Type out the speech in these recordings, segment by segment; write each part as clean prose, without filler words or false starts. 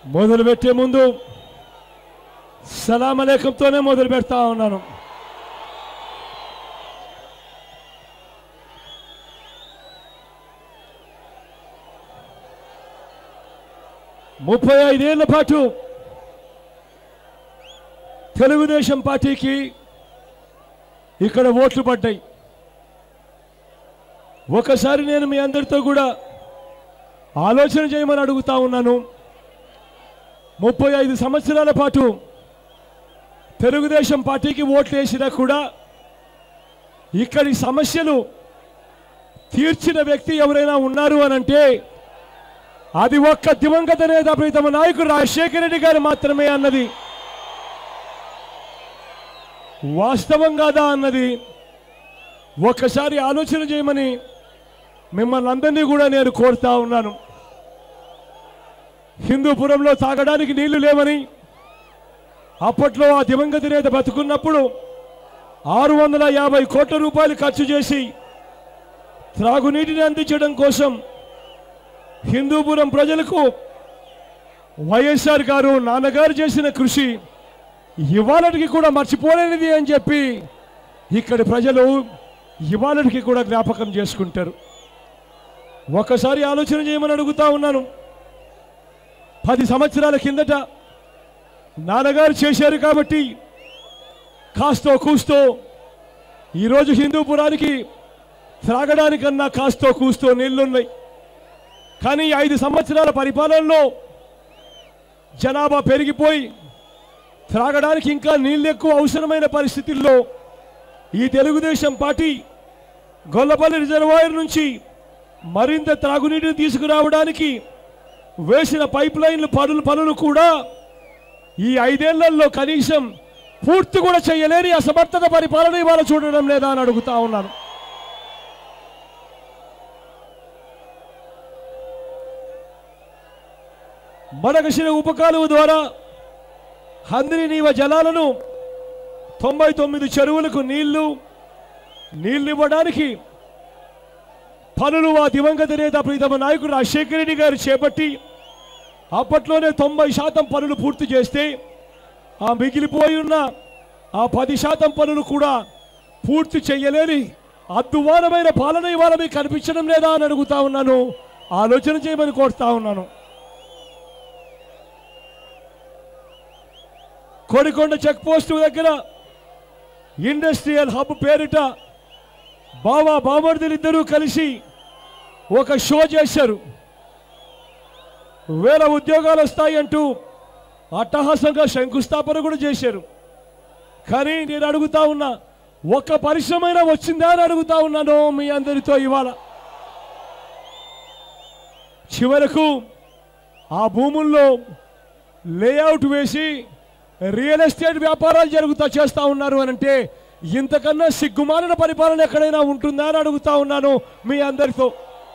మొదలు పెట్టే ముందు సలాం అలైకుంతోనే మొదలు పెడతా ఉన్నాను. ముప్పై 35 ఏళ్ల పాటు తెలుగుదేశం పార్టీకి ఇక్కడ ఓట్లు పడ్డాయి. ఒకసారి నేను మీ అందరితో కూడా ఆలోచన చేయమని అడుగుతా ఉన్నాను. 35 సంవత్సరాల పాటు తెలుగుదేశం పార్టీకి ఓట్లు వేసినా కూడా ఇక్కడి సమస్యలు తీర్చిన వ్యక్తి ఎవరైనా ఉన్నారు అనంటే అది ఒక్క దివంగత నేత ప్రీతమ నాయకుడు రాజశేఖర రెడ్డి గారు మాత్రమే అన్నది వాస్తవం కాదా అన్నది ఒక్కసారి ఆలోచన చేయమని మిమ్మల్ని అందరినీ కూడా నేను కోరుతా ఉన్నాను. హిందూపురంలో తాగడానికి నీళ్లు లేవని అప్పట్లో ఆ దివంగత నేత బతుకున్నప్పుడు 650 కోట్ల రూపాయలు ఖర్చు చేసి త్రాగునీటిని అందించడం కోసం హిందూపురం ప్రజలకు వైఎస్ఆర్ గారు నాన్నగారు చేసిన కృషి ఇవాళకి కూడా మర్చిపోలేనిది అని చెప్పి ఇక్కడి ప్రజలు ఇవాళకి కూడా జ్ఞాపకం చేసుకుంటారు. ఒకసారి ఆలోచన చేయమని అడుగుతా ఉన్నాను. 10 సంవత్సరాల కిందట నాన్నగారు చేశారు కాబట్టి కాస్తో కూస్తో ఈరోజు హిందూపురానికి త్రాగడానికన్నా కాస్తో కూస్తో నీళ్లున్నాయి. కానీ 5 సంవత్సరాల పరిపాలనలో జనాభా పెరిగిపోయి త్రాగడానికి ఇంకా నీళ్ళు ఎక్కువ అవసరమైన పరిస్థితుల్లో ఈ తెలుగుదేశం పార్టీ గొల్లపల్లి రిజర్వాయర్ నుంచి మరింత త్రాగునీటిని తీసుకురావడానికి వేసిన పైప్ లైన్లు పనులు కూడా ఈ 5 ఏళ్లలో కనీసం పూర్తి కూడా చేయలేని అసమర్థత పరిపాలన ఇవాళ చూడడం లేదా అని అడుగుతా ఉన్నాను. మడకశిర ఉపకాలువ ద్వారా హంద్రి నీవ జలాలను 99 చెరువులకు నీళ్లు ఇవ్వడానికి పనులు ఆ దివంగత నేత ప్రీతమ నాయకుడు రాజశేఖర రెడ్డి గారు చేపట్టి అప్పట్లోనే 90% పనులు పూర్తి చేస్తే ఆ మిగిలిపోయి ఉన్న ఆ 10% పనులు కూడా పూర్తి చేయలేని అద్భుతమైన పాలన ఇవాళ మీకు కనిపించడం లేదా అని అడుగుతా ఉన్నాను. ఆలోచన చేయమని కోరుతా ఉన్నాను. కోడికొండ చెక్ పోస్ట్ దగ్గర ఇండస్ట్రియల్ హబ్ పేరిట బామర్దులు ఇద్దరూ కలిసి ఒక షో చేశారు. 1000 ఉద్యోగాలు వస్తాయి అంటూ అట్టహాసంగా శంకుస్థాపన కూడా చేశారు. కానీ నేను అడుగుతా ఉన్నా, ఒక్క పరిశ్రమైనా వచ్చిందా అని అడుగుతా ఉన్నాను మీ అందరితో ఇవాళ. చివరకు ఆ భూముల్లో లేఅవుట్ వేసి రియల్ ఎస్టేట్ వ్యాపారాలు చేస్తా ఉన్నారు అని అంటే ఇంతకన్నా సిగ్గుమాలిన పరిపాలన ఎక్కడైనా ఉంటుందా అని అడుగుతా ఉన్నాను మీ అందరితో.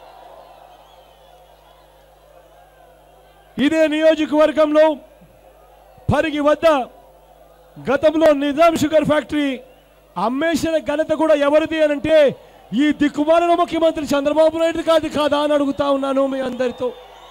ఇదే నియోజకవర్గంలో పరిగి వద్ద గతంలో నిజాం షుగర్ ఫ్యాక్టరీ అమ్మేసిన ఘనత కూడా ఎవరిది అని అంటే ఈ దిక్కుమాలిన ముఖ్యమంత్రి చంద్రబాబు నాయుడు కాదా అని అడుగుతా ఉన్నాను మీ అందరితో.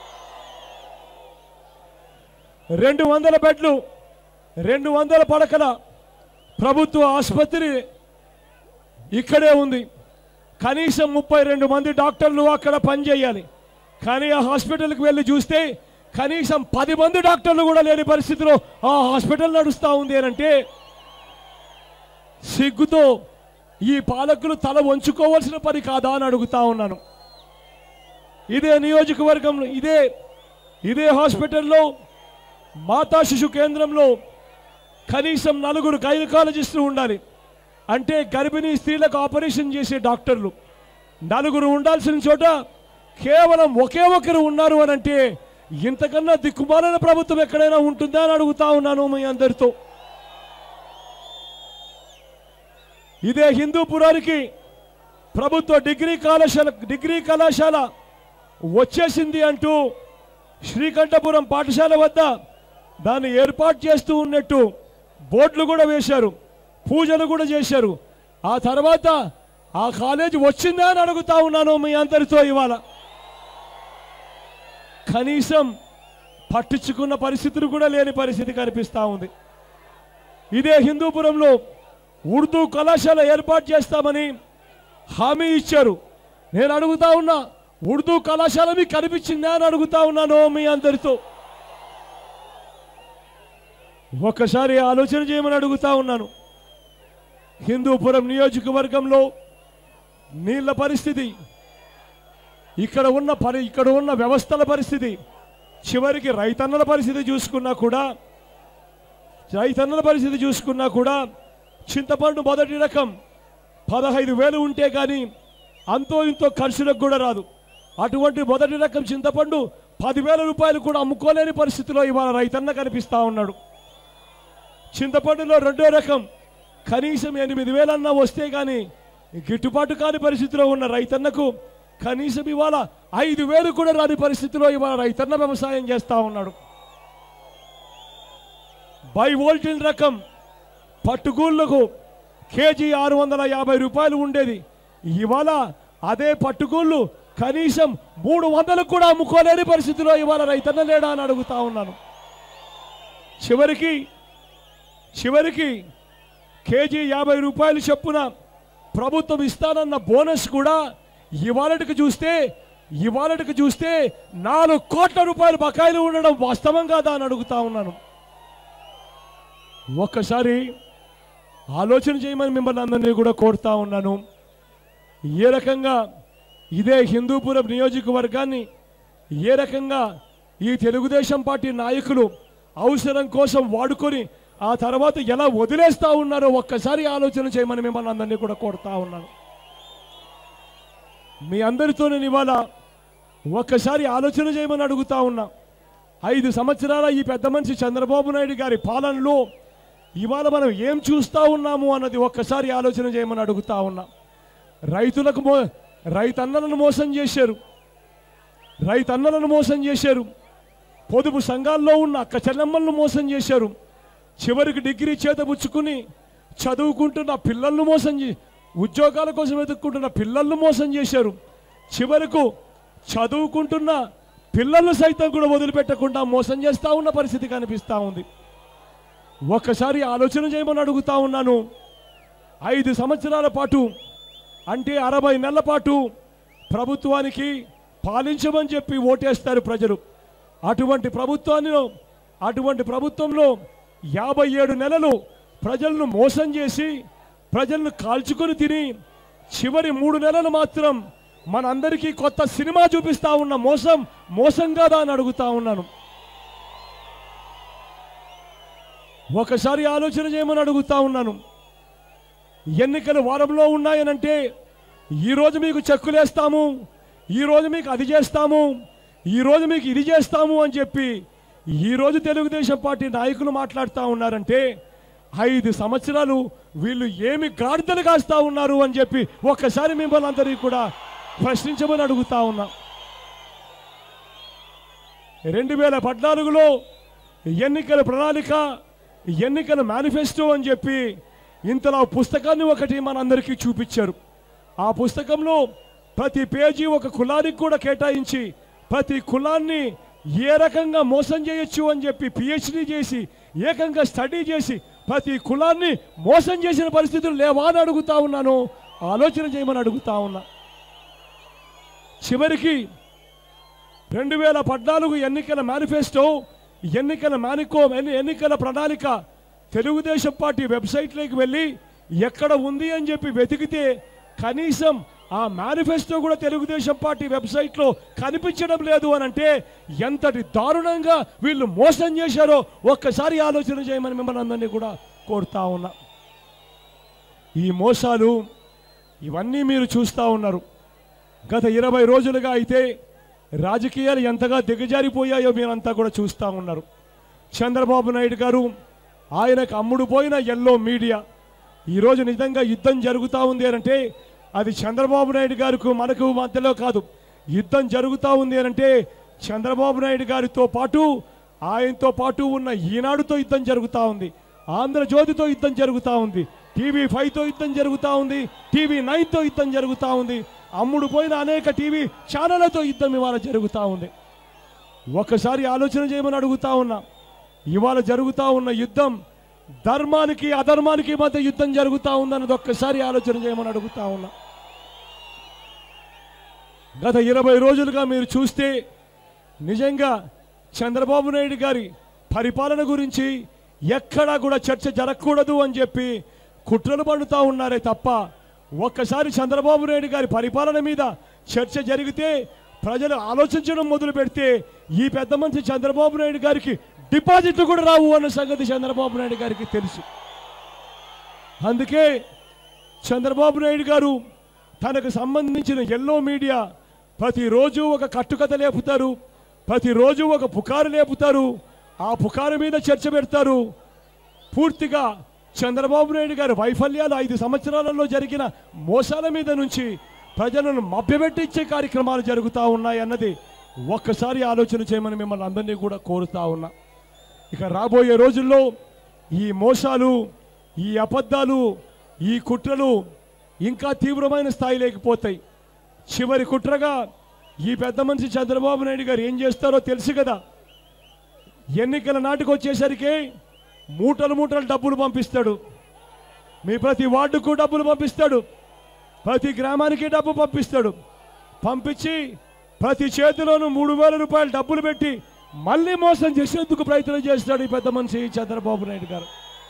200 బెడ్లు 200 పడకల ప్రభుత్వ ఆసుపత్రి ఇక్కడే ఉంది. కనీసం 32 మంది డాక్టర్లు అక్కడ పనిచేయాలి. కానీ ఆ హాస్పిటల్కి వెళ్ళి చూస్తే కనీసం 10 మంది డాక్టర్లు కూడా లేని పరిస్థితిలో ఆ హాస్పిటల్ నడుస్తూ ఉంది అంటే సిగ్గుతో ఈ పాలకులు తల వంచుకోవాల్సిన పని కాదా అని అడుగుతా ఉన్నాను. ఇదే నియోజకవర్గంలో ఇదే హాస్పిటల్లో మాతా శిశు కేంద్రంలో కనీసం 4 గైనకాలజిస్టులు ఉండాలి. అంటే గర్భిణీ స్త్రీలకు ఆపరేషన్ చేసే డాక్టర్లు 4 ఉండాల్సిన చోట కేవలం ఒకే ఒకరు ఉన్నారు అని అంటే ఇంతకన్నా దిక్కుమాలిన ప్రభుత్వం ఎక్కడైనా ఉంటుందా అని అడుగుతా ఉన్నాను మీ అందరితో. ఇదే హిందూపురానికి ప్రభుత్వ డిగ్రీ కళాశాల వచ్చేసింది అంటూ శ్రీకంఠపురం పాఠశాల వద్ద దాన్ని ఏర్పాటు చేస్తూ ఉన్నట్టు బోర్డులు కూడా వేశారు, పూజలు కూడా చేశారు. ఆ తర్వాత ఆ కాలేజీ వచ్చిందా అని అడుగుతా ఉన్నాను మీ అందరితో ఇవాళ. కనీసం పట్టించుకున్న పరిస్థితులు కూడా లేని పరిస్థితి కనిపిస్తూ ఉంది. ఇదే హిందూపురంలో ఉర్దూ కళాశాల ఏర్పాటు చేస్తామని హామీ ఇచ్చారు. నేను అడుగుతా ఉన్నా, ఉర్దూ కళాశాల మీకు కనిపించిందా అని అడుగుతా ఉన్నాను మీ అందరితో. ఒక్కసారి ఆలోచన చేయమని అడుగుతా ఉన్నాను. హిందూపురం నియోజకవర్గంలో నీళ్ల పరిస్థితి, ఇక్కడ ఉన్న వ్యవస్థల పరిస్థితి, చివరికి రైతన్నల పరిస్థితి చూసుకున్నా కూడా చింతపండు మొదటి రకం 15,000 ఉంటే కానీ అంతో ఇంతో ఖర్చులకు కూడా రాదు. అటువంటి మొదటి రకం చింతపండు 10,000 రూపాయలు కూడా అమ్ముకోలేని పరిస్థితిలో ఇవాళ రైతన్న కనిపిస్తూ ఉన్నాడు. చింతపండులో రెండో రకం కనీసం 8,000 అన్నా వస్తే కానీ గిట్టుబాటు కాని పరిస్థితిలో ఉన్న రైతన్నకు కనీసం ఇవాళ 5,000 కూడా రాని పరిస్థితిలో ఇవాళ రైతన్న వ్యవసాయం చేస్తూ ఉన్నాడు. బై వోల్టిల్ రకం పట్టుగూళ్ళకు కేజీ 650 రూపాయలు ఉండేది. ఇవాళ అదే పట్టుగూళ్ళు కనీసం 300 కూడా అమ్ముకోలేని పరిస్థితిలో ఇవాళ రైతన్న లేడా అని అడుగుతా ఉన్నాను. చివరికి కేజీ 50 రూపాయలు చొప్పున ప్రభుత్వం ఇస్తానన్న బోనస్ కూడా ఇవాళకి చూస్తే 4 కోట్ల రూపాయలు బకాయిలు ఉండడం వాస్తవం కాదా అని అడుగుతా ఉన్నాను. ఒక్కసారి ఆలోచన చేయమని మిమ్మల్ని అందరినీ కూడా కోరుతా ఉన్నాను. ఏ రకంగా ఇదే హిందూపురం నియోజకవర్గాన్ని ఏ రకంగా ఈ తెలుగుదేశం పార్టీ నాయకులు అవసరం కోసం వాడుకొని ఆ తర్వాత ఎలా వదిలేస్తా ఉన్నారో ఒక్కసారి ఆలోచన చేయమని మిమ్మల్ని అందరినీ కూడా కోరుతా ఉన్నాను. మీ అందరితో నేను ఇవాళ ఒక్కసారి ఆలోచన చేయమని అడుగుతా ఉన్నా. 5 సంవత్సరాల ఈ పెద్ద మనిషి చంద్రబాబు నాయుడు గారి పాలనలో ఇవాళ మనం ఏం చూస్తూ ఉన్నాము అన్నది ఒక్కసారి ఆలోచన చేయమని అడుగుతా ఉన్నా. రైతన్నలను మోసం చేశారు. పొదుపు సంఘాల్లో ఉన్న అక్క చెల్లెమ్మలను మోసం చేశారు. చివరికి డిగ్రీ చేతబుచ్చుకుని చదువుకుంటున్న పిల్లలను ఉద్యోగాల కోసం వెతుక్కుంటున్న పిల్లలను మోసం చేశారు. చివరకు చదువుకుంటున్న పిల్లలను సైతం కూడా వదిలిపెట్టకుండా మోసం చేస్తూ ఉన్న పరిస్థితి కనిపిస్తూ ఉంది. ఒక్కసారి ఆలోచన చేయమని అడుగుతా ఉన్నాను. 5 సంవత్సరాల పాటు అంటే 60 నెలల పాటు ప్రభుత్వానికి పాలించమని చెప్పి ఓటేస్తారు ప్రజలు. అటువంటి ప్రభుత్వంలో 57 నెలలు ప్రజలను మోసం చేసి ప్రజలను కాల్చుకొని తిని చివరి 3 నెలలు మాత్రం మనందరికీ కొత్త సినిమా చూపిస్తా ఉన్న మోసం కాదా అని అడుగుతా ఉన్నాను. ఒకసారి ఆలోచన చేయమని అడుగుతా ఉన్నాను. ఎన్నికలు వారంలో ఉన్నాయనంటే ఈరోజు మీకు చెక్కులేస్తాము, ఈరోజు మీకు అది చేస్తాము, ఈరోజు మీకు ఇది చేస్తాము అని చెప్పి ఈరోజు తెలుగుదేశం పార్టీ నాయకులు మాట్లాడుతూ ఉన్నారంటే 5 సంవత్సరాలు వీళ్ళు ఏమి గాడిదలు కాస్తా ఉన్నారు అని చెప్పి ఒక్కసారి మిమ్మల్ని అందరికీ కూడా ప్రశ్నించమని అడుగుతా ఉన్నా. 2014లో ఎన్నికల ప్రణాళిక, ఎన్నికల మేనిఫెస్టో అని చెప్పి ఇంతలా పుస్తకాన్ని ఒకటి మనందరికీ చూపించారు. ఆ పుస్తకంలో ప్రతి పేజీ ఒక కులానికి కూడా కేటాయించి ప్రతి కులాన్ని ఏ రకంగా మోసం చేయొచ్చు అని చెప్పి పిహెచ్డి చేసి ఏకంగా స్టడీ చేసి ప్రతి కులాన్ని మోసం చేసిన పరిస్థితులు లేవా అని అడుగుతా ఉన్నాను. ఆలోచన చేయమని అడుగుతా ఉన్నా. చివరికి 2014 ఎన్నికల మేనిఫెస్టో, ఎన్నికల ప్రణాళిక తెలుగుదేశం పార్టీ వెబ్సైట్లోకి వెళ్ళి ఎక్కడ ఉంది అని చెప్పి వెతికితే కనీసం ఆ మేనిఫెస్టో కూడా తెలుగుదేశం పార్టీ వెబ్సైట్లో కనిపించడం లేదు అని అంటే ఎంతటి దారుణంగా వీళ్ళు మోసం చేశారో ఒక్కసారి ఆలోచన చేయమని మిమ్మల్ని అందరినీ కూడా కోరుతా ఉన్నా. ఈ మోసాలు ఇవన్నీ మీరు చూస్తూ ఉన్నారు. గత 20 రోజులుగా అయితే రాజకీయాలు ఎంతగా దిగజారిపోయాయో మీరంతా కూడా చూస్తూ ఉన్నారు. చంద్రబాబు నాయుడు గారు ఆయనకు అమ్ముడుపోయిన ఎల్లో మీడియా ఈరోజు నిజంగా యుద్ధం జరుగుతూ ఉంది అంటే అది చంద్రబాబు నాయుడు గారికి మనకు మధ్యలో కాదు. యుద్ధం జరుగుతూ ఉంది అంటే చంద్రబాబు నాయుడు గారితో పాటు ఆయనతో పాటు ఉన్న ఈనాడుతో యుద్ధం జరుగుతూ ఉంది, ఆంధ్రజ్యోతితో యుద్ధం జరుగుతూ ఉంది, TV5తో యుద్ధం జరుగుతూ ఉంది, TV9తో యుద్ధం జరుగుతూ ఉంది, అమ్ముడు పోయిన అనేక టీవీ ఛానళ్లతో యుద్ధం ఇవాళ జరుగుతూ ఉంది. ఒకసారి ఆలోచన చేయమని అడుగుతా ఉన్నా. ఇవాళ జరుగుతూ ఉన్న యుద్ధం ధర్మానికి అధర్మానికి మధ్య యుద్ధం జరుగుతూ ఉందన్నది ఒక్కసారి ఆలోచన చేయమని అడుగుతా ఉన్నా. గత 20 రోజులుగా మీరు చూస్తే నిజంగా చంద్రబాబు నాయుడు గారి పరిపాలన గురించి ఎక్కడా కూడా చర్చ జరగకూడదు అని చెప్పి కుట్రలు పడుతూ ఉన్నారే తప్ప, ఒక్కసారి చంద్రబాబు నాయుడు గారి పరిపాలన మీద చర్చ జరిగితే ప్రజలు ఆలోచించడం మొదలు పెడితే ఈ పెద్ద మనిషి చంద్రబాబు నాయుడు గారికి డిపాజిట్లు కూడా రావు అన్న సంగతి చంద్రబాబు నాయుడు గారికి తెలుసు. అందుకే చంద్రబాబు నాయుడు గారు తనకు సంబంధించిన ఎల్లో మీడియా ప్రతిరోజు ఒక కట్టుకథ లేపుతారు, ప్రతిరోజు ఒక పుకారు లేపుతారు, ఆ పుకారు మీద చర్చ పెడతారు. పూర్తిగా చంద్రబాబు నాయుడు గారి వైఫల్యాలు 5 సంవత్సరాలలో జరిగిన మోసాల మీద నుంచి ప్రజలను మభ్యపెట్టించే కార్యక్రమాలు జరుగుతూ ఉన్నాయి అన్నది ఒక్కసారి ఆలోచన చేయమని మిమ్మల్ని అందరినీ కూడా కోరుతా ఉన్నా. ఇక రాబోయే రోజుల్లో ఈ మోసాలు, ఈ అబద్ధాలు, ఈ కుట్రలు ఇంకా తీవ్రమైన స్థాయిలోకి పోతాయి. చివరి కుట్రగా ఈ పెద్ద మనిషి చంద్రబాబు నాయుడు గారు ఏం చేస్తారో తెలుసు కదా. ఎన్నికల నాటికి వచ్చేసరికి మూటలు మూటలు డబ్బులు పంపిస్తాడు. మీ ప్రతి వార్డుకు డబ్బులు పంపిస్తాడు, ప్రతి గ్రామానికి డబ్బు పంపిస్తాడు. పంపించి ప్రతి చేతిలోనూ 3,000 రూపాయలు డబ్బులు పెట్టి మళ్ళీ మోసం చేసేందుకు ప్రయత్నం చేస్తాడు ఈ పెద్ద మనిషి చంద్రబాబు నాయుడు గారు.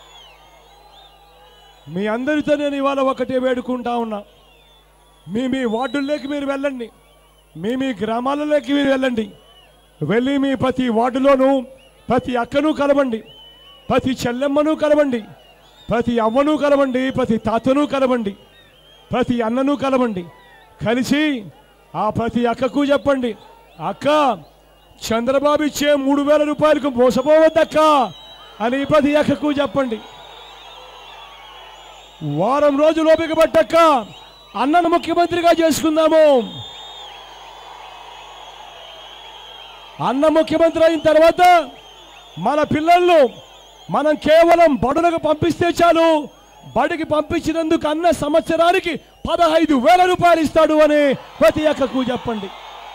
మీ అందరితో నేను ఇవాళ ఒకటే వేడుకుంటా ఉన్నా. మీ వార్డుల్లోకి మీరు వెళ్ళండి, మీ గ్రామాలలోకి మీరు వెళ్ళండి. వెళ్ళి మీ ప్రతి వార్డులోనూ ప్రతి అక్కను కలవండి, ప్రతి చెల్లెమ్మను కలవండి, ప్రతి అవ్వను కలవండి, ప్రతి తాతను కలవండి, ప్రతి అన్నను కలవండి. కలిసి ఆ ప్రతి అక్కకు చెప్పండి, అక్క చంద్రబాబు ఇచ్చే 3,000 రూపాయలకు మోసపోవద్దక్క అని ప్రతి అక్కకు చెప్పండి. వారం రోజులు ఓపిక పట్టక్క అన్నను ముఖ్యమంత్రిగా చేసుకుందాము. అన్న ముఖ్యమంత్రి అయిన తర్వాత మన పిల్లలను మనం కేవలం బడులకు పంపిస్తే చాలు, బడికి పంపించినందుకు అన్న సంవత్సరానికి 15,000 రూపాయలు ఇస్తాడు అని ప్రతి అక్కకు చెప్పండి.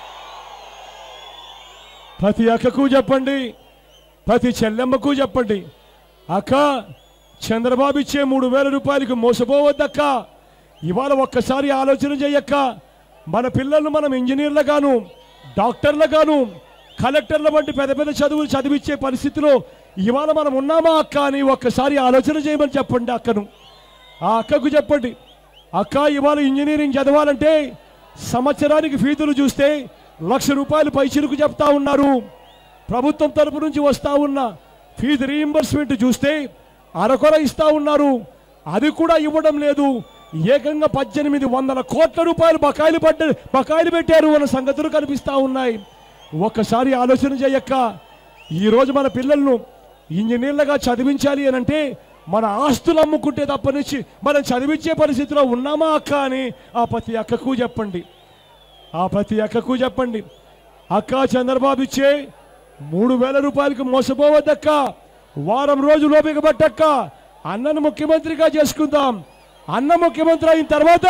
ప్రతి అక్కకు చెప్పండి, ప్రతి చెల్లెమ్మకు చెప్పండి, అక్క చంద్రబాబు ఇచ్చే 3,000 రూపాయలకు మోసపోవద్దక్క. ఇవాళ ఒక్కసారి ఆలోచన చేయక్క. మన పిల్లలను మనం ఇంజనీర్లుగాను, డాక్టర్లుగాను, కలెక్టర్ల వంటి పెద్ద పెద్ద చదువులు చదివించే పరిస్థితిలో ఇవాళ మనం ఉన్నామా అక్క అని ఒక్కసారి ఆలోచన చేయమని చెప్పండి అక్కను. ఆ అక్కకు చెప్పండి, అక్క ఇవాళ ఇంజనీరింగ్ చదవాలంటే సంవత్సరానికి ఫీజులు చూస్తే 1,00,000 రూపాయలు పైచిలుకు చెప్తా ఉన్నారు. ప్రభుత్వం తరపు నుంచి వస్తూ ఉన్న ఫీజు రీయింబర్స్మెంట్ చూస్తే అరకొర ఇస్తూ ఉన్నారు. అది కూడా ఇవ్వడం లేదు. ఏకంగా 1,800 కోట్ల రూపాయలు బకాయిలు పెట్టారు అన్న సంగతులు కనిపిస్తూ ఉన్నాయి. ఒక్కసారి ఆలోచన చేయక్క. ఈరోజు మన పిల్లలను ఇంజనీర్లుగా చదివించాలి అని అంటే మన ఆస్తులు అమ్ముకుంటే తప్పనిచ్చి మనం చదివించే పరిస్థితిలో ఉన్నామా అక్క అని ఆ ప్రతి అక్కకు చెప్పండి. ఆ ప్రతి అక్కకు చెప్పండి, అక్క చంద్రబాబు ఇచ్చే 3,000 రూపాయలకు మోసపోవద్దక్క. వారం రోజులు ఓపిక పట్టక్క. అన్నను ముఖ్యమంత్రిగా చేసుకుందాం. అన్న ముఖ్యమంత్రి అయిన తర్వాత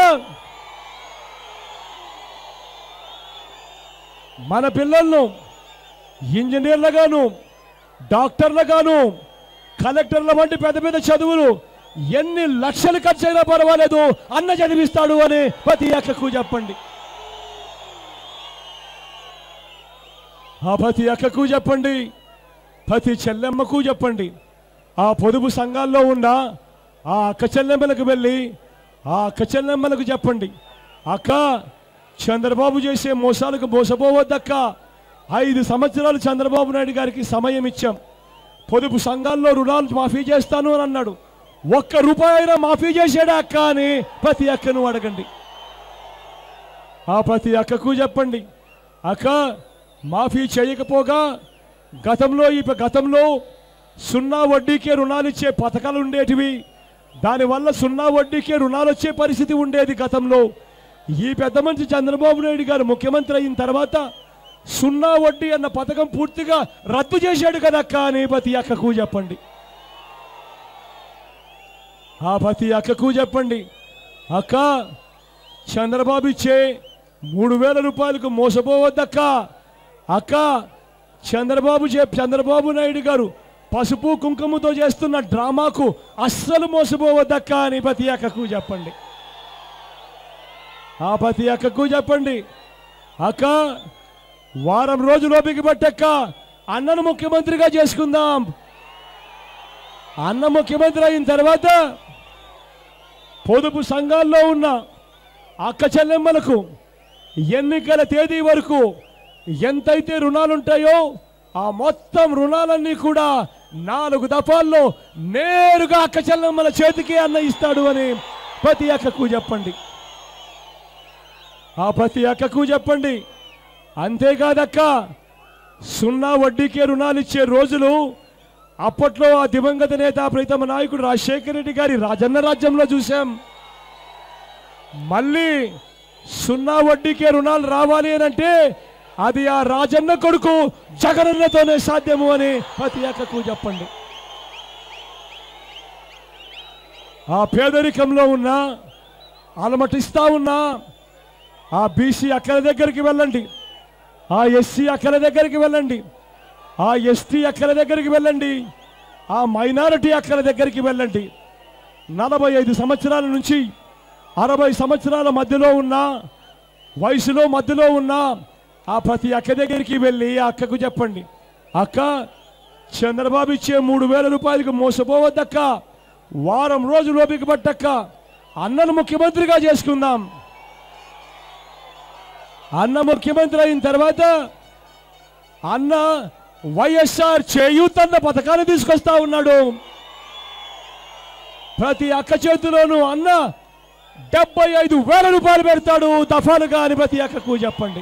మన పిల్లలను ఇంజనీర్లుగాను, డాక్టర్లుగాను, కలెక్టర్ల వంటి పెద్ద పెద్ద చదువులు ఎన్ని లక్షలు ఖర్చు అయినా పర్వాలేదు అన్న చదివిస్తాడు అని ప్రతి అక్కకు చెప్పండి. ఆ ప్రతి అక్కకు చెప్పండి, ప్రతి చెల్లెమ్మకు చెప్పండి. ఆ పొదుపు సంఘాల్లో ఉన్న ఆ అక్క చెల్లెమ్మలకు వెళ్ళి ఆ అక్క చెల్లెమ్మలకు చెప్పండి, అక్క చంద్రబాబు చేసే మోసాలకు మోసపోవద్దక్క. 5 సంవత్సరాలు చంద్రబాబు నాయుడు గారికి సమయం ఇచ్చాం. పొదుపు సంఘాల్లో రుణాలు మాఫీ చేస్తాను అని అన్నాడు. 1 రూపాయి అయినా మాఫీ చేసాడా అక్క అని ప్రతి అక్కను అడగండి. ఆ ప్రతి అక్కకు చెప్పండి, అక్క మాఫీ చేయకపోగా గతంలో 0 వడ్డీకే రుణాలు ఇచ్చే పథకాలు ఉండేటివి. దానివల్ల 0 వడ్డీకే రుణాలు వచ్చే పరిస్థితి ఉండేది గతంలో. ఈ పెద్ద మనిషి చంద్రబాబు నాయుడు గారు ముఖ్యమంత్రి అయిన తర్వాత 0 వడ్డీ అన్న పథకం పూర్తిగా రద్దు చేశాడు కదక్క అని ప్రతి అక్కకు చెప్పండి. ఆ ప్రతి అక్కకు చెప్పండి, అక్క చంద్రబాబు ఇచ్చే 3,000 రూపాయలకు మోసపోవద్దక్క. అక్క చంద్రబాబు నాయుడు గారు పసుపు కుంకుమతో చేస్తున్న డ్రామాకు అస్సలు మోసపోవద్దక్క అని ప్రతి అక్కకు చెప్పండి. ఆ ప్రతి అక్కకు చెప్పండి, అక్క వారం రోజులు ఓపిక పట్టక్క, అన్నను ముఖ్యమంత్రిగా చేసుకుందాం. అన్న ముఖ్యమంత్రి అయిన తర్వాత పొదుపు సంఘాల్లో ఉన్న అక్క చెల్లెమ్మలకు ఎన్నికల తేదీ వరకు ఎంతైతే రుణాలుంటాయో ఆ మొత్తం రుణాలన్నీ కూడా 4 దఫాల్లో నేరుగా అక్క చెల్లెమ్మల చేతికి అన్న ఇస్తాడు అని ప్రతి అక్కకు చెప్పండి. ఆ ప్రతి అక్కకు చెప్పండి. అంతేకాదక్క, 0 వడ్డీకే రుణాలు ఇచ్చే రోజులు అప్పట్లో ఆ దివంగత నేత ప్రీతమ నాయకుడు రాజశేఖర రెడ్డి గారి రాజన్న రాజ్యంలో చూశాం. మళ్ళీ 0 వడ్డీకే రుణాలు రావాలి అని అంటే అది ఆ రాజన్న కొడుకు జగనన్నతోనే సాధ్యము అని ప్రతి అక్కకు చెప్పండి. ఆ పేదరికంలో ఉన్న అలమటిస్తా ఉన్న ఆ బీసీ అక్కల దగ్గరికి వెళ్ళండి, ఆ ఎస్సీ అక్కల దగ్గరికి వెళ్ళండి, ఆ ఎస్టీ అక్కల దగ్గరికి వెళ్ళండి, ఆ మైనారిటీ అక్కల దగ్గరికి వెళ్ళండి. 45 సంవత్సరాల నుంచి 60 సంవత్సరాల మధ్యలో ఉన్న వయసులో మధ్యలో ఉన్న ఆ ప్రతి అక్క దగ్గరికి వెళ్ళి ఆ అక్కకు చెప్పండి, అక్క చంద్రబాబు ఇచ్చే 3,000 రూపాయలకు మోసపోవద్దక్క, వారం రోజులు ఓపిక పట్టక్క, అన్నను ముఖ్యమంత్రిగా చేసుకుందాం. అన్న ముఖ్యమంత్రి అయిన తర్వాత అన్న వైఎస్ఆర్ చేయూత్ అన్న పథకాన్ని తీసుకొస్తా ఉన్నాడు. ప్రతి అక్క చేతిలోనూ అన్న 75,000 రూపాయలు పెడతాడు దఫాలుగా అని ప్రతి అక్కకు చెప్పండి.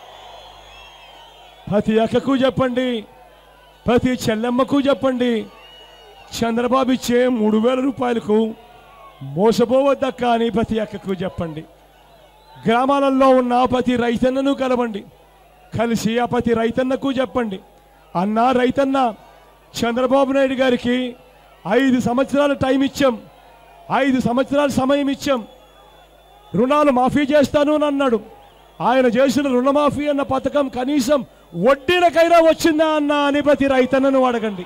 ప్రతి అక్కకు చెప్పండి, ప్రతి చెల్లెమ్మకు చెప్పండి, చంద్రబాబు ఇచ్చే 3,000 రూపాయలకు మోసపోవద్దక్క అని ప్రతి అక్కకు చెప్పండి. గ్రామాలలో ఉన్న ప్రతి రైతన్నను కలవండి, కలిసి ఆ ప్రతి రైతన్నకు చెప్పండి, అన్నా రైతన్న చంద్రబాబు నాయుడు గారికి 5 సంవత్సరాల టైం ఇచ్చాం, 5 సంవత్సరాల సమయం ఇచ్చాం, రుణాలు మాఫీ చేస్తాను అని అన్నాడు. ఆయన చేసిన రుణమాఫీ అన్న పథకం కనీసం వడ్డీలకైనా వచ్చిందా అన్న అని ప్రతి రైతన్నను అడగండి.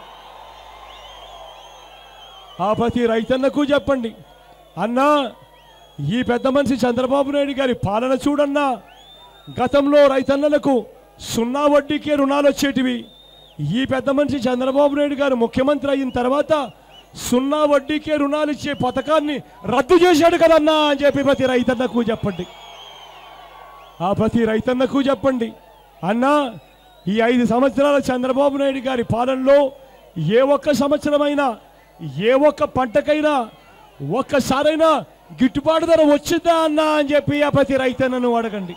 ఆ ప్రతి రైతన్నకు చెప్పండి, అన్నా ఈ పెద్ద మనిషి చంద్రబాబు నాయుడు గారి పాలన చూడన్నా, గతంలో రైతన్నలకు 0 వడ్డీకే రుణాలు వచ్చేటివి, ఈ పెద్ద మనిషి చంద్రబాబు నాయుడు గారు ముఖ్యమంత్రి అయిన తర్వాత 0 వడ్డీకే రుణాలు ఇచ్చే పథకాన్ని రద్దు చేశాడు కదన్నా అని చెప్పి ప్రతి రైతన్నకు చెప్పండి. ఆ ప్రతి రైతన్నకు చెప్పండి, అన్నా ఈ 5 సంవత్సరాల చంద్రబాబు నాయుడు గారి పాలనలో ఏ ఒక్క సంవత్సరమైనా ఏ ఒక్క పంటకైనా ఒక్కసారైనా గిట్టుబాటు ధర వచ్చిందా అన్నా అని చెప్పి ఆ ప్రతి రైతన్నను అడగండి.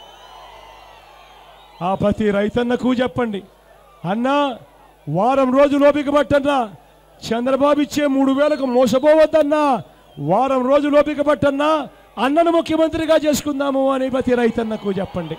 ఆ ప్రతి రైతన్నకు చెప్పండి, అన్నా వారం రోజులు ఓపిక పట్టన్నా, చంద్రబాబు ఇచ్చే 3,000కు మోసపోవద్దన్నా, వారం రోజులు ఓపిక పట్టన్నా, అన్నను ముఖ్యమంత్రిగా చేసుకుందాము అని ప్రతి రైతన్నకు చెప్పండి.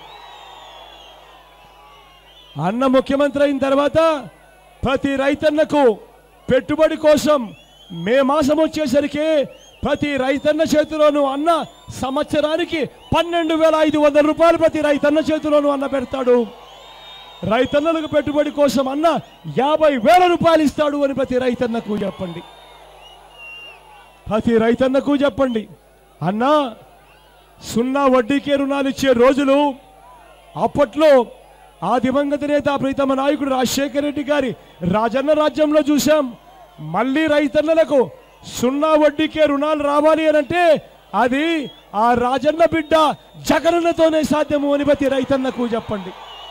అన్న ముఖ్యమంత్రి అయిన తర్వాత ప్రతి రైతన్నకు పెట్టుబడి కోసం మే మాసం వచ్చేసరికి ప్రతి రైతన్న చేతిలోనూ అన్న సంవత్సరానికి 12,500 రూపాయలు ప్రతి రైతన్న చేతిలోనూ అన్న పెడతాడు. రైతన్నలకు పెట్టుబడి కోసం అన్న 50,000 రూపాయలు ఇస్తాడు అని ప్రతి రైతన్నకు చెప్పండి. ప్రతి రైతన్నకు చెప్పండి, అన్నా 0 వడ్డీకే రుణాలు ఇచ్చే రోజులు అప్పట్లో ఆ దివంగత నేత ప్రీతమ నాయకుడు రాజశేఖర రెడ్డి గారి రాజన్న రాజ్యంలో చూశాం. మళ్ళీ రైతన్నలకు 0 వడ్డీకే రుణాలు రావాలి అని అంటే అది ఆ రాజన్న బిడ్డ జగనన్నతోనే సాధ్యము అని ప్రతి రైతన్నకు చెప్పండి.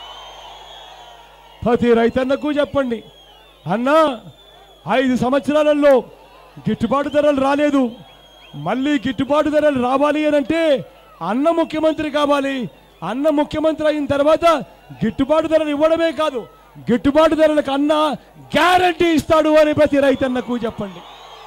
ప్రతి రైతన్నకు చెప్పండి, అన్నా 5 సంవత్సరాలలో గిట్టుబాటు ధరలు రాలేదు, మళ్ళీ గిట్టుబాటు ధరలు రావాలి అని అంటే అన్న ముఖ్యమంత్రి కావాలి. అన్న ముఖ్యమంత్రి అయిన తర్వాత గిట్టుబాటు ధరలు ఇవ్వడమే కాదు, గిట్టుబాటు ధరలకు అన్న గ్యారంటీ ఇస్తాడు అని ప్రతి రైతన్నకు చెప్పండి.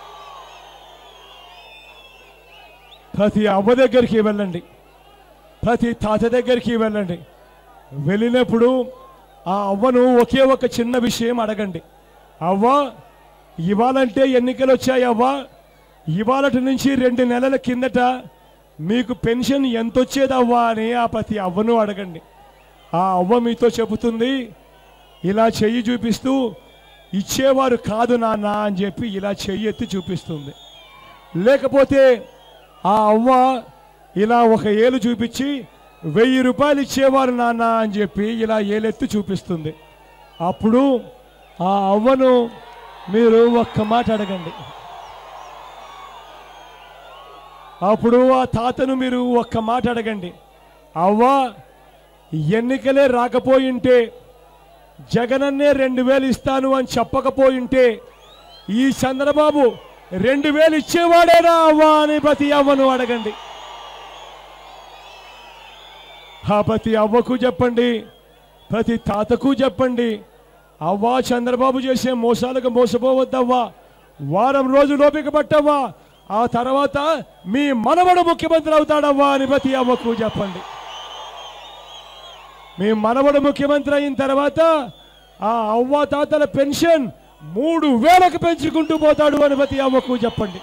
ప్రతి అవ్వ దగ్గరికి వెళ్ళండి, ప్రతి తాత దగ్గరికి వెళ్ళండి. వెళ్ళినప్పుడు ఆ అవ్వను ఒకే ఒక చిన్న విషయం అడగండి, అవ్వ ఇవాళంటే ఎన్నికలు వచ్చాయి అవ్వ, ఇవాళటి నుంచి 2 నెలల కిందట మీకు పెన్షన్ ఎంత వచ్చేది అవ్వ అని ఆ ప్రతి అవ్వను అడగండి. ఆ అవ్వ మీతో చెబుతుంది, ఇలా చెయ్యి చూపిస్తూ ఇచ్చేవారు కాదు నాన్న అని చెప్పి ఇలా చెయ్యి ఎత్తి చూపిస్తుంది. లేకపోతే ఆ అవ్వ ఇలా ఒక ఏలు చూపించి 1000 రూపాయలు ఇచ్చేవారు నాన్న అని చెప్పి ఇలా ఏలెత్తి చూపిస్తుంది. అప్పుడు ఆ అవ్వను మీరు ఒక్క మాట అడగండి. అప్పుడు ఆ తాతను మీరు ఒక్క మాట అడగండి. అవ్వ, ఎన్నికలే రాకపోయింటే, జగనన్నే 2000 ఇస్తాను అని చెప్పకపోయింటే ఈ చంద్రబాబు 2000 ఇచ్చేవాడేనా అవ్వా అని ప్రతి అవ్వను అడగండి. ప్రతి అవ్వకు చెప్పండి, ప్రతి తాతకు చెప్పండి, అవ్వా చంద్రబాబు చేసే మోసాలకు మోసపోవద్దవ్వా, వారం రోజులు ఓపిక పట్టవ్వా, ఆ తర్వాత మీ మనవడు ముఖ్యమంత్రి అవుతాడవ్వా అని ప్రతి అవ్వకు చెప్పండి. మీ మనవడు ముఖ్యమంత్రి అయిన తర్వాత ఆ అవ్వ తాతల పెన్షన్ 3000కు పెంచుకుంటూ పోతాడు అని ప్రతి అవ్వకు చెప్పండి.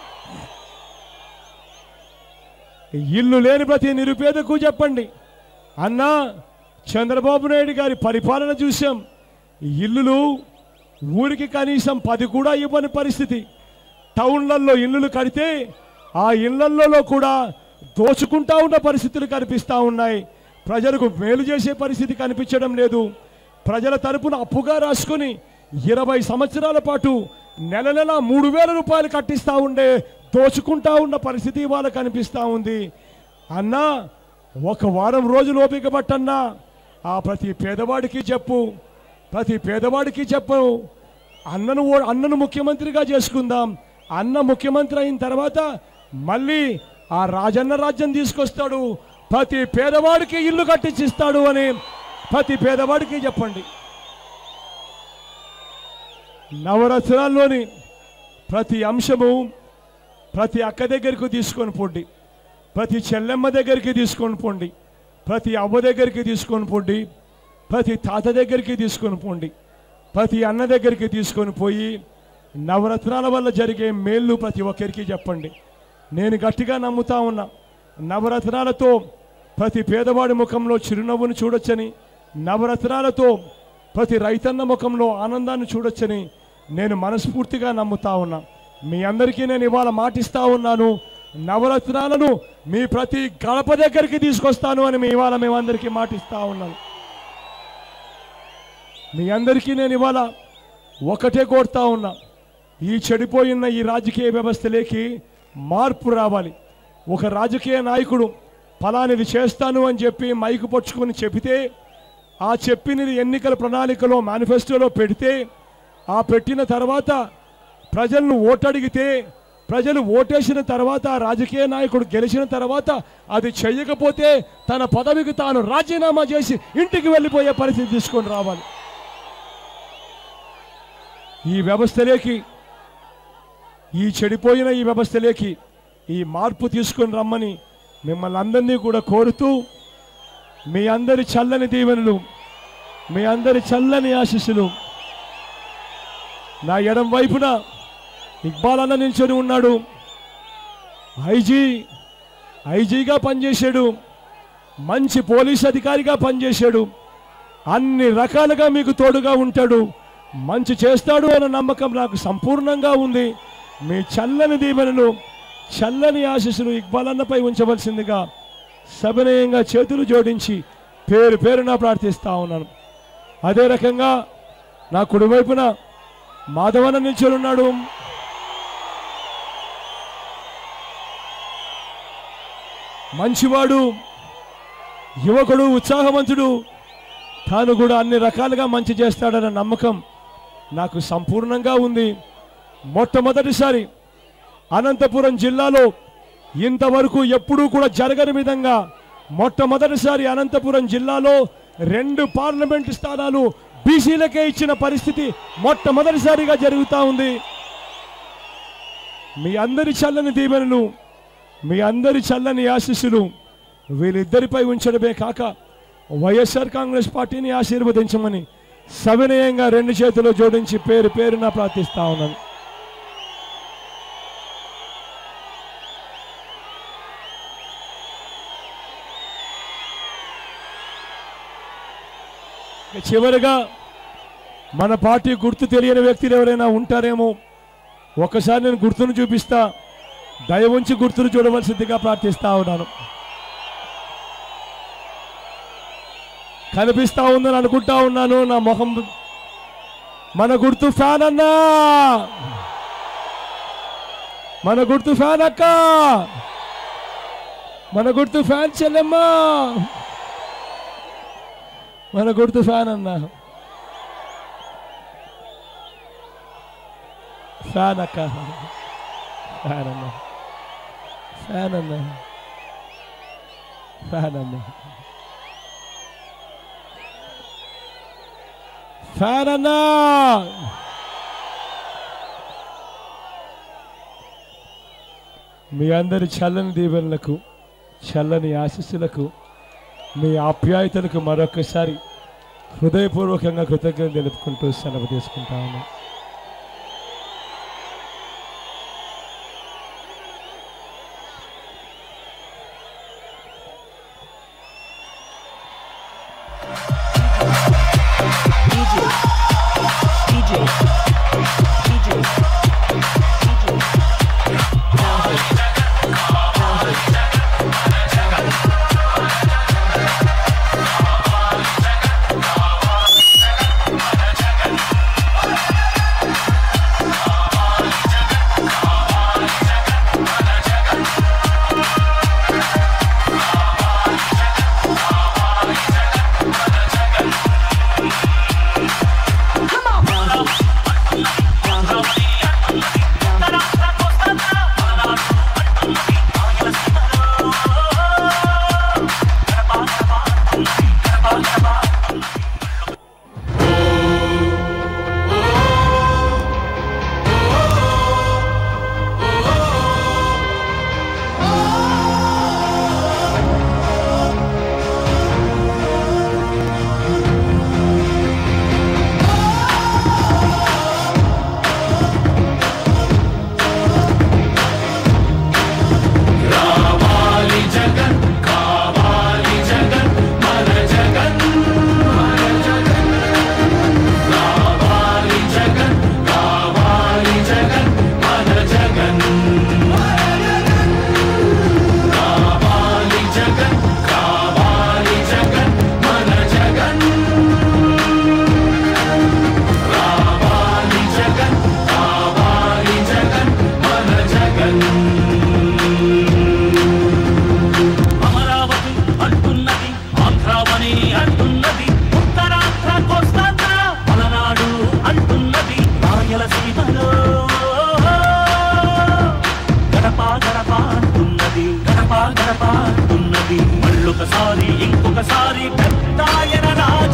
ఇల్లు లేని ప్రతి నిరుపేదకు చెప్పండి, అన్నా చంద్రబాబు నాయుడు గారి పరిపాలన చూసాం, ఇల్లులు ఊరికి కనీసం 10 కూడా ఇవ్వని పరిస్థితి. టౌన్లలో ఇల్లులు కడితే ఆ ఇళ్లలో కూడా దోచుకుంటా ఉన్న పరిస్థితులు కనిపిస్తూ ఉన్నాయి. ప్రజలకు మేలు చేసే పరిస్థితి కనిపించడం లేదు. ప్రజల తరపున అప్పుగా రాసుకొని 20 సంవత్సరాల పాటు నెల నెల 3000 రూపాయలు కట్టిస్తూ ఉండే దోచుకుంటా ఉన్న పరిస్థితి వాళ్ళ కనిపిస్తూ ఉంది. అన్నా ఒక వారం రోజులు ఓపిక పట్టన్నా, ఆ ప్రతి పేదవాడికి చెప్పు, ప్రతి పేదవాడికి చెప్పు, అన్నను ముఖ్యమంత్రిగా చేసుకుందాం. అన్న ముఖ్యమంత్రి అయిన తర్వాత మళ్ళీ ఆ రాజన్న రాజ్యం తీసుకొస్తాడు, ప్రతి పేదవాడికి ఇల్లు కట్టించిస్తాడు అని ప్రతి పేదవాడికి చెప్పండి. నవరత్నాల్లోని ప్రతి అంశము ప్రతి అక్క దగ్గరికి తీసుకొని పోండి, ప్రతి చెల్లెమ్మ దగ్గరికి తీసుకొని పోండి, ప్రతి అవ్వ దగ్గరికి తీసుకొని పోండి, ప్రతి తాత దగ్గరికి తీసుకొని పోండి, ప్రతి అన్న దగ్గరికి తీసుకొని పోయి నవరత్నాల వల్ల జరిగే మేళ్ళు ప్రతి ఒక్కరికి చెప్పండి. నేను గట్టిగా నమ్ముతా ఉన్నా, నవరత్నాలతో ప్రతి పేదవాడి ముఖంలో చిరునవ్వును చూడొచ్చని, నవరత్నాలతో ప్రతి రైతన్న ముఖంలో ఆనందాన్ని చూడొచ్చని నేను మనస్ఫూర్తిగా నమ్ముతా ఉన్నా. మీ అందరికీ నేను ఇవాళ మాటిస్తా ఉన్నాను, నవరత్నాలను మీ ప్రతి గడప దగ్గరికి తీసుకొస్తాను అని మేమందరికీ మాటిస్తా ఉన్నాను. మీ అందరికీ నేను ఇవాళ ఒకటే కోరుతా ఉన్నా, ఈ చెడిపోయిన ఈ రాజకీయ వ్యవస్థలోకి మార్పు రావాలి. ఒక రాజకీయ నాయకుడు ఫలానిది చేస్తాను అని చెప్పి మైకు పట్టుకొని చెబితే, ఆ చెప్పినది ఎన్నికల ప్రణాళికలో మేనిఫెస్టోలో పెడితే, ఆ పెట్టిన తర్వాత ప్రజలను ఓటడిగితే, ప్రజలు ఓటేసిన తర్వాత రాజకీయ నాయకుడు గెలిచిన తర్వాత అది చెయ్యకపోతే తన పదవికి తాను రాజీనామా చేసి ఇంటికి వెళ్ళిపోయే పరిస్థితి తీసుకొని రావాలి. ఈ వ్యవస్థలోకి, ఈ చెడిపోయిన ఈ వ్యవస్థలోకి ఈ మార్పు తీసుకొని రమ్మని మిమ్మల్ని అందరినీ కూడా కోరుతూ, మీ అందరి చల్లని దీవెనలు, మీ అందరి చల్లని ఆశీస్సులు. నా ఎడం వైపున ఇక్బాల్ అన్న నిల్చొని ఉన్నాడు, ఐజీగా పనిచేశాడు, మంచి పోలీస్ అధికారిగా పనిచేశాడు, అన్ని రకాలుగా మీకు తోడుగా ఉంటాడు, మంచి చేస్తాడు అన్న నమ్మకం నాకు సంపూర్ణంగా ఉంది. మీ చల్లని దీవెనలు, చల్లని ఆశీస్సులు ఇక్బాల్ అన్నపై ఉంచవలసిందిగా సవినయంగా చేతులు జోడించి పేరు పేరున ప్రార్థిస్తా ఉన్నాను. అదే రకంగా నా కుడివైపున మాధవన్న నిల్చొని ఉన్నాడు, మంచివాడు, యువకుడు, ఉత్సాహవంతుడు, తాను కూడా అన్ని రకాలుగా మంచి చేస్తాడన్న నమ్మకం నాకు సంపూర్ణంగా ఉంది. మొట్టమొదటిసారి అనంతపురం జిల్లాలో ఇంతవరకు ఎప్పుడూ కూడా జరగని విధంగా మొట్టమొదటిసారి అనంతపురం జిల్లాలో 2 పార్లమెంటు స్థానాలు బీసీలకే ఇచ్చిన పరిస్థితి మొట్టమొదటిసారిగా జరుగుతూ ఉంది. మీ అందరి చల్లని దీవెనలు, మీ అందరి చల్లని ఆశీస్సులు వీళ్ళిద్దరిపై ఉంచడమే కాక వైఎస్ఆర్ కాంగ్రెస్ పార్టీని ఆశీర్వదించమని సవినయంగా 2 చేతులు జోడించి పేరు పేరున ప్రార్థిస్తా ఉన్నాను. చివరిగా మన పార్టీ గుర్తు తెలియని వ్యక్తులు ఎవరైనా ఉంటారేమో, ఒకసారి నేను గుర్తును చూపిస్తా, దయ ఉంచి గుర్తును చూడవలసిందిగా ప్రార్థిస్తా ఉన్నాను. కనిపిస్తా ఉందని అనుకుంటా ఉన్నాను నా ముఖం. మన గుర్తు ఫ్యాన్ అన్నా, మన గుర్తు ఫ్యాన్ అక్క, మన గుర్తు ఫ్యాన్ చెల్లెమ్మ, మన గుర్తు ఫ్యాన్ అన్నా, ఫ్యాన్ అక్క, ఫ్యాన్ అన్నా, ఫ్యాన్ అన్నా, ఫ్యాన్ అన్నా, ఫ్యాన్ అన్నా. మీ అందరి చల్లని దీవెనలకు, చల్లని ఆశీస్సులకు, మీ ఆప్యాయతలకు మరొకసారి హృదయపూర్వకంగా కృతజ్ఞతలు తెలుపుకుంటూ సెలవు తీసుకుంటా ఉన్నాను. మళ్ళొకసారి ఇంకొకసారి పెద్దాయన